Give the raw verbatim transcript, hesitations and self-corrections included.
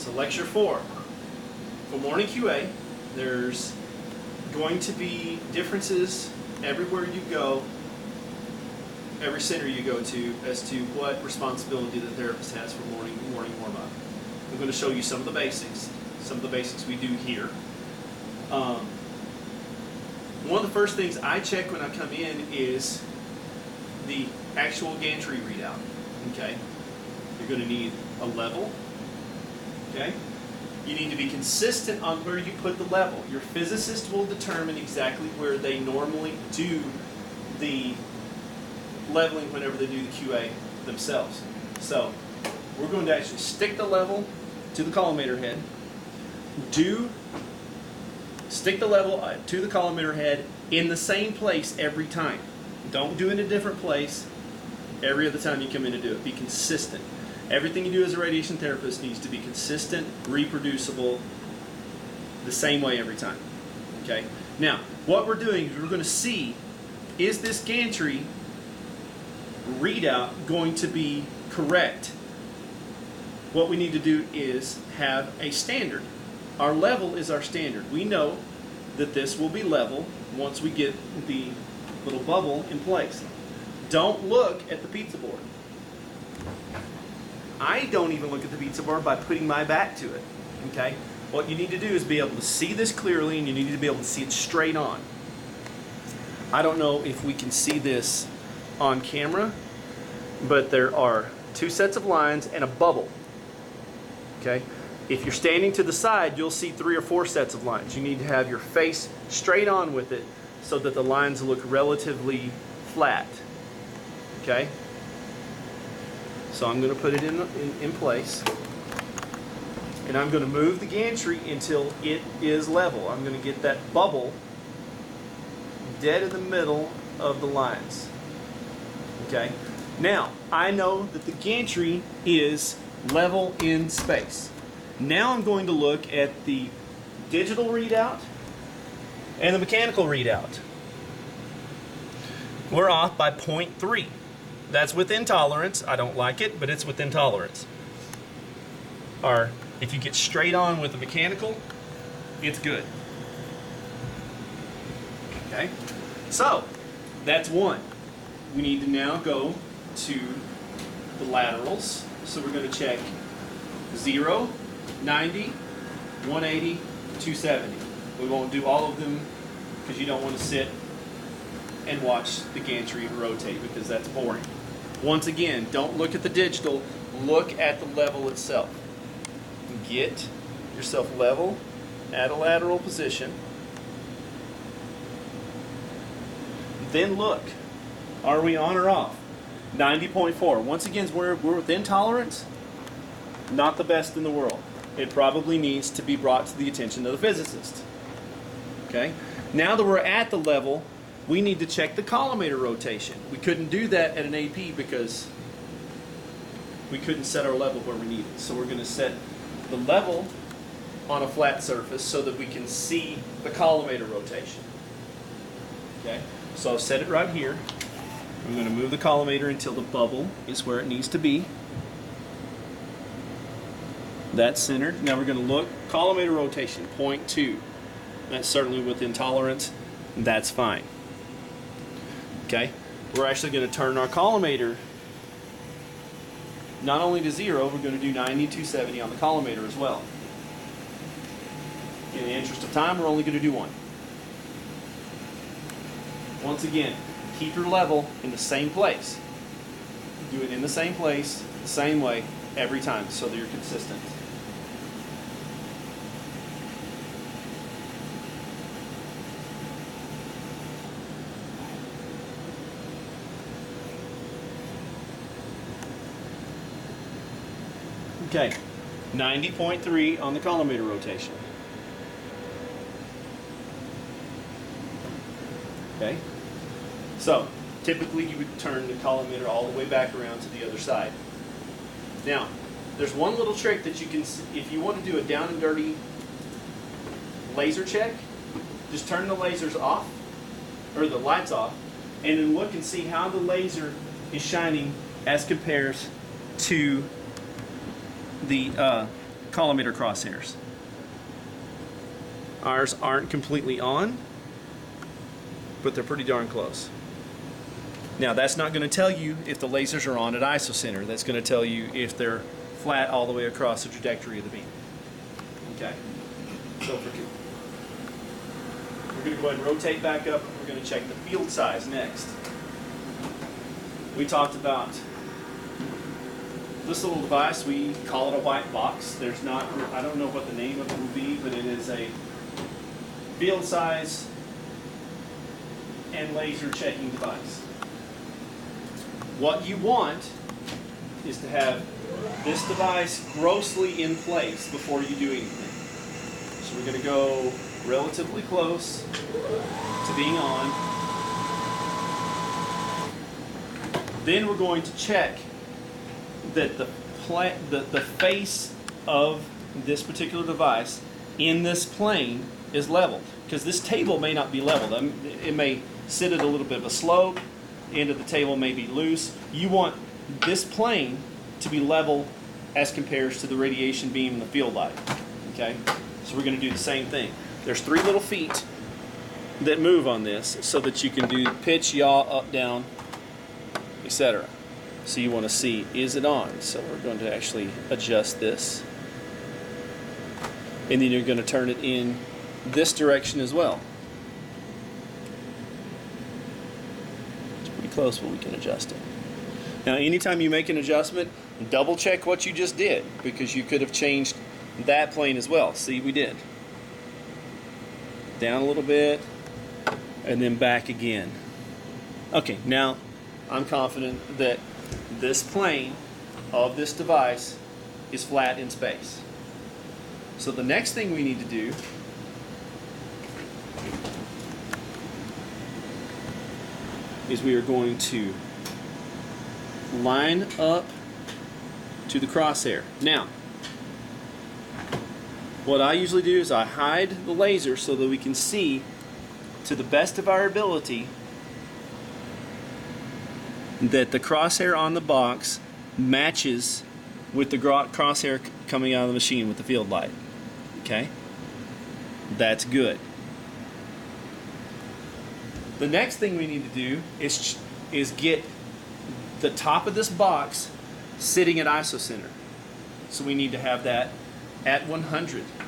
So lecture four. For morning Q A, there's going to be differences everywhere you go, every center you go to, as to what responsibility the therapist has for morning morning warm-up. I'm going to show you some of the basics, some of the basics we do here. Um, one of the first things I check when I come in is the actual gantry readout. Okay, you're going to need a level. Okay, you need to be consistent on where you put the level. Your physicist will determine exactly where they normally do the leveling whenever they do the Q A themselves. So we're going to actually stick the level to the collimator head. Do stick the level to the collimator head in the same place every time. Don't do it in a different place every other time you come in to do it. Be consistent. Everything you do as a radiation therapist needs to be consistent, reproducible, the same way every time. Okay? Now, what we're doing is we're going to see, is this gantry readout going to be correct? What we need to do is have a standard. Our level is our standard. We know that this will be level once we get the little bubble in place. Don't look at the pizza board. I don't even look at the pizza board by putting my back to it. Okay? What you need to do is be able to see this clearly, and you need to be able to see it straight on. I don't know if we can see this on camera, but there are two sets of lines and a bubble. Okay? If you're standing to the side, you'll see three or four sets of lines. You need to have your face straight on with it so that the lines look relatively flat. Okay? So I'm going to put it in, in, in place. And I'm going to move the gantry until it is level. I'm going to get that bubble dead in the middle of the lines. Okay? Now, I know that the gantry is level in space. Now I'm going to look at the digital readout and the mechanical readout. We're off by zero point three. That's within tolerance. I don't like it, but it's within tolerance. Or if you get straight on with the mechanical, it's good. Okay? So, that's one. We need to now go to the laterals. So we're going to check zero, ninety, one eighty, two seventy. We won't do all of them because you don't want to sit and watch the gantry rotate because that's boring. Once again, don't look at the digital, look at the level itself. Get yourself level at a lateral position. Then look, are we on or off? ninety point four. Once again, we're, we're within tolerance. Not the best in the world. It probably needs to be brought to the attention of the physicist. Okay? Now that we're at the level, we need to check the collimator rotation. We couldn't do that at an A P because we couldn't set our level where we need it. So we're going to set the level on a flat surface so that we can see the collimator rotation. Okay? So I've set it right here. I'm going to move the collimator until the bubble is where it needs to be. That's centered. Now we're going to look, collimator rotation, zero point two. That's certainly within tolerance. That's fine. Okay? We're actually going to turn our collimator not only to zero, we're going to do ninety, two seventy on the collimator as well. In the interest of time, we're only going to do one. Once again, keep your level in the same place. Do it in the same place, the same way, every time, so that you're consistent. Okay, ninety point three on the collimator rotation. Okay, so typically you would turn the collimator all the way back around to the other side. Now, there's one little trick that you can, if you want to do a down and dirty laser check, just turn the lasers off, or the lights off, and then look and see how the laser is shining as compares to the uh, collimator crosshairs. Ours aren't completely on, but they're pretty darn close. Now that's not going to tell you if the lasers are on at isocenter. That's going to tell you if they're flat all the way across the trajectory of the beam. Okay? So for two. We're going to go ahead and rotate back up. We're going to check the field size next. We talked about this little device. We call it a white box. There's not, I don't know what the name of it will be, but it is a field size and laser checking device. What you want is to have this device grossly in place before you do anything. So we're going to go relatively close to being on. Then we're going to check that the, pla the, the face of this particular device in this plane is leveled. Because this table may not be leveled. I mean, it may sit at a little bit of a slope. The end of the table may be loose. You want this plane to be level as compares to the radiation beam and the field light. Okay? So we're going to do the same thing. There's three little feet that move on this so that you can do pitch, yaw, up, down, et cetera. So you want to see, is it on? So we're going to actually adjust this. And then you're going to turn it in this direction as well. It's pretty close, but we can adjust it. Now anytime you make an adjustment, double check what you just did, because you could have changed that plane as well. See, we did. Down a little bit, and then back again. Okay, now I'm confident that this plane of this device is flat in space. So the next thing we need to do is we are going to line up to the crosshair. Now, what I usually do is I hide the laser so that we can see to the best of our ability that the crosshair on the box matches with the crosshair coming out of the machine with the field light. Okay? That's good. The next thing we need to do is, is get the top of this box sitting at isocenter. So we need to have that at one hundred.